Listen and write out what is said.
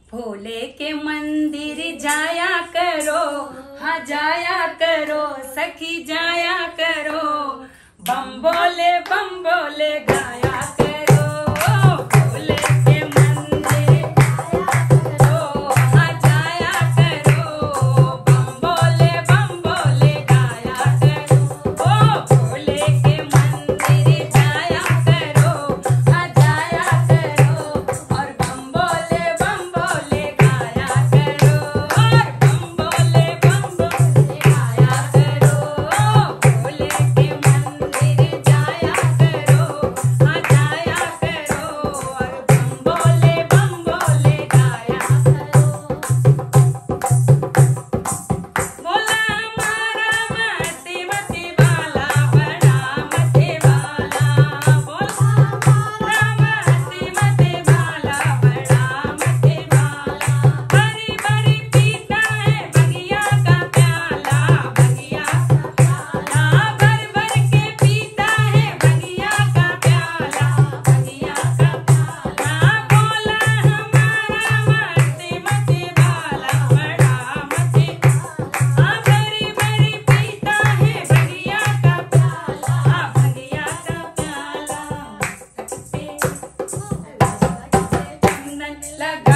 भोले के मंदिर जाया करो, हाँ जाया करो सखी जाया करो, बम बोले गाया करो। भोले के मंदिर जाया करो, हाँ जाया करो, बम बोले गाया करो। भोले के मंदिर जाया करो, हाँ जाया करो, और बम बोले गाया करो, और बम बोले गाया करो। भोले के मंदिर जाया करो, हाँ जाया करो, और बम बोले गाया करो। भोला हमारा मती मती वाला, बड़ा मती वाला। भोला हमारा मती मती वाला, बड़ा मती वाला। भरी भरी पीता है भंगिया का प्याला, भंगिया का प्याला। भर भर के पीता है भंगिया का प्याला, भंगिया का प्याला। भोला हमारा मती मती वाला, बड़ा मती हाँ भरी भरी पीता है भंगिया का प्याला, भंगिया का प्याला। चंदन लगा